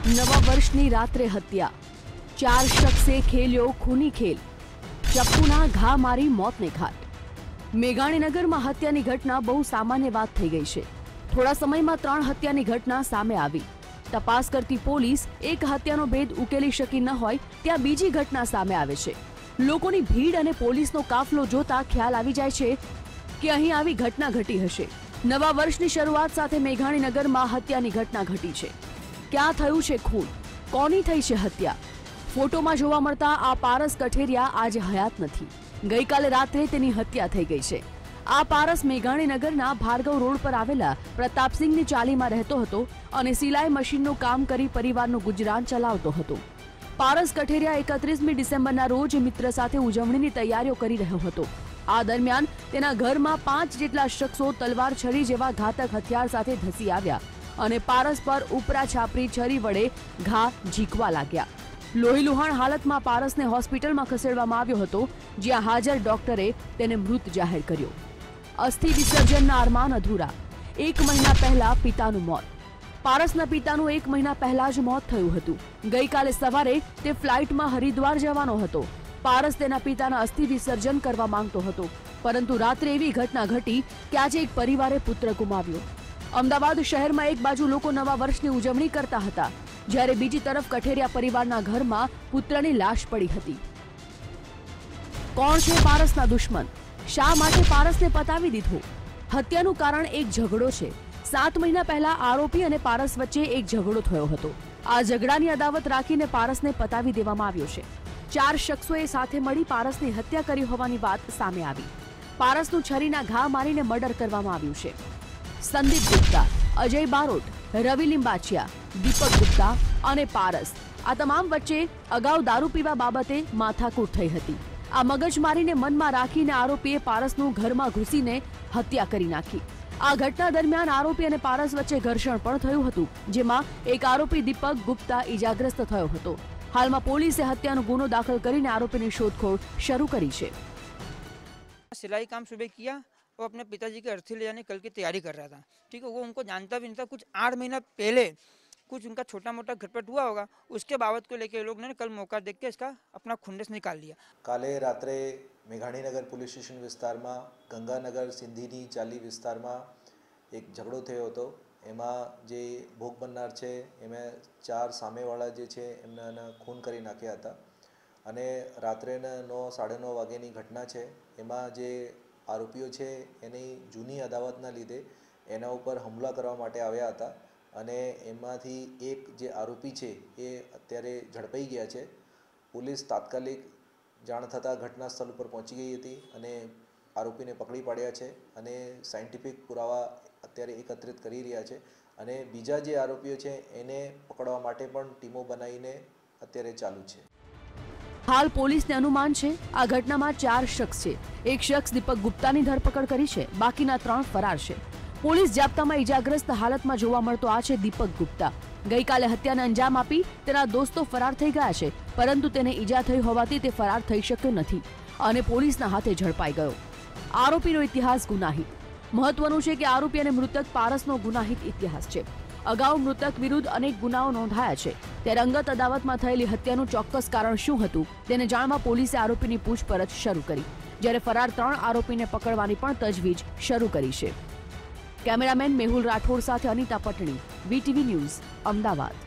નવા વર્ષની રાત્રે હત્યા, 4 શખ્સે ખેલ્યો ખૂની ખેલ, ચપ્પુના ઘા મારી મોતને ઘાટ। મેઘાણીનગરમાં હત્યાની ઘટના બહુ સામાન્ય વાત થઈ ગઈ છે। થોડા સમયમાં 3 હત્યાની ઘટના સામે આવી। તપાસ કરતી પોલીસ એક હત્યાનો ભેદ ઉકેલી શકી ન હોય ત્યાં બીજી ઘટના સામે આવે છે। લોકોની ભીડ અને પોલીસનો કાફલો જોતા ખ્યાલ આવી જાય છે કે અહીં આવી ઘટના ઘટી હશે। નવા વર્ષની શરૂઆત સાથે મેઘાણીનગરમાં હત્યાની ઘટના ઘટી છે। ક્યાં થયું છે ખૂન, કોની થઈ છે હત્યા? ફોટોમાં જોવા મળતા આ પારસ કઠેરિયા આજે હયાત નથી। ગઈકાલે રાત્રે તેની હત્યા થઈ ગઈ છે। આ પારસ મેઘાણીનગરના ભાર્ગવ રોડ પર આવેલા પ્રતાપસિંહની ચાલીમાં રહેતો હતો અને સિલાઈ મશીનનું કામ કરી પરિવારનું ગુજરાન ચલાવતો હતો। પારસ કઠેરિયા 31મી ડિસેમ્બરના રોજ મિત્ર સાથે ઉજવણીની તૈયારીઓ કરી રહ્યો હતો। આ દરમિયાન તેના ઘરમાં 5 જેટલા શખ્સો તલવાર, છરી જેવા ઘાતક હથિયાર સાથે ધસી આવ્યા અને પારસ પર ઉપરા છાપરી છરી વડે ઘા ઝીંકવા લાગ્યા। લોહીલુહાણ હાલતમાં પારસને હોસ્પિટલમાં ખસેડવામાં આવ્યો હતો, જ્યાં હાજર ડોક્ટરે તેને મૃત જાહેર કર્યો। અસ્થિ વિસર્જનના અરમાન અધૂરા। 1 મહિના પહેલા પિતાનું મોત। પારસના પિતાનું 1 મહિના પહેલા જ મોત થયું હતું। ગઈકાલે સવારે તે ફ્લાઇટમાં હરિદ્વાર જવાનો હતો। પારસ તેના પિતાના અસ્થિ વિસર્જન કરવા માંગતો હતો, પરંતુ રાત્રે એવી ઘટના ઘટી કે આજે એક પરિવારે પુત્ર ગુમાવ્યો। અમદાવાદ શહેરમાં એક બાજુ લોકો નવા વર્ષની ઉજવણી કરતા હતા, જ્યારે બીજી તરફ કઠેરિયા પરિવારના ઘરમાં પુત્રની લાશ પડી હતી। કોણ છે પારસના દુશ્મન? શા માટે પારસને પતાવી દીધો? હત્યાનું કારણ એક ઝઘડો છે। 7 મહિના પહેલા આરોપી અને પારસ વચ્ચે એક ઝઘડો થયો હતો। આ ઝઘડાની અદાવત રાખીને પારસને પતાવી દેવામાં આવ્યો છે। 4 શખ્સોએ સાથે મળી પારસની હત્યા કરી હોવાની વાત સામે આવી। પારસનું છરીના ઘા મારીને મર્ડર કરવામાં આવ્યું છે। સંદીપ ગુપ્તા, અજય બારોટ, રવિ લિંબાચિયા, દીપક ગુપ્તા અને પારસ આ તમામ વચ્ચે અગાઉ દારૂ પીવા બાબતે માથાકૂટ થઈ હતી। આ મગજમારીને મનમાં રાખીને આરોપીએ પારસનું ઘરમાં ઘૂસીને હત્યા કરી નાખી। આ ઘટના દરમિયાન આરોપી અને પારસ વચ્ચે ઘર્ષણ પણ થયું હતું, જેમાં એક આરોપી દીપક ગુપ્તા ઈજાગ્રસ્ત થયો હતો। હાલમાં પોલીસે હત્યાનો ગુનો દાખલ કરીને આરોપીની શોધખોળ શરૂ કરી છે। सिलाई काम सुबह किया, वो अपने पिताजी के अर्थी ले जाने कल की तैयारी कर रहा था। ठीक है, वो उनको जानता भी नहीं था। कुछ 8 महीना पहले कुछ उनका छोटा मोटा घटपट हुआ होगा, उसके बाबत को लेके लोग ने कल मौका देख के इसका अपना खुंडस निकाल लिया। काले रात्रे मेघाણીનગર પોલીસ સ્ટેશન વિસ્તારમાં ગંગાનગર સિંધીની ચાલી વિસ્તારમાં એક ઝઘડો થયો હતો। એમાં જે ભોગ બનનાર છે એમાં 4 સામેવાળા જે છે એમના ખૂન કરી નાખ્યા હતા અને રાત્રેના 9, 9:30 વાગ્યાની ઘટના છે। એમાં જે આરોપીઓ છે એની જૂની અદાવતના લીધે એના ઉપર હુમલા કરવા માટે આવ્યા હતા અને એમાંથી એક જે આરોપી છે એ અત્યારે ઝડપાઈ ગયા છે। પોલીસ તાત્કાલિક જાણ થતાં ઘટના સ્થળ ઉપર પહોંચી ગઈ હતી અને આરોપીને પકડી પાડ્યા છે અને સાયન્ટિફિક પુરાવા અત્યારે એકત્રિત કરી રહ્યા છે અને બીજા જે આરોપીઓ છે એને પકડવા માટે પણ ટીમો બનાવીને અત્યારે ચાલુ છે। હાલ પોલીસને અનુમાન છે આ ઘટનામાં 4 શખ્સ છે। એક શખ્સ દીપક ગુપ્તાની ધરપકડ કરી છે, બાકીના 3 ફરાર છે। પોલીસ જાપ્તામાં ઈજાગ્રસ્ત હાલતમાં જોવા મળતો આ છે દીપક ગુપ્તા। ગઈકાલે હત્યાને અંજામ આપી તેના દોસ્તો ફરાર થઈ ગયા છે, પરંતુ તેને ઈજા થઈ હોવાથી તે ફરાર થઈ શક્યો નથી અને પોલીસના હાથે ઝડપાઈ ગયો। આરોપીનો ઇતિહાસ ગુનાહિત। મહત્વનું છે કે આરોપી અને મૃતક પારસનો ગુનાહિત ઇતિહાસ છે। અગાઉ મૃતક વિરુદ્ધ અનેક ગુનાઓ નોંધાયા છે, ત્યારે અંગત અદાવતમાં થયેલી હત્યાનું ચોક્કસ કારણ શું હતું તેને જાણવા પોલીસે આરોપીની પૂછપરછ શરૂ કરી, જ્યારે ફરાર 3 આરોપીને પકડવાની પણ તજવીજ શરૂ કરી છે। કેમેરામેન મેહુલ રાઠોડ સાથે અનિતા પટણી, વીટીવી ન્યૂઝ, અમદાવાદ।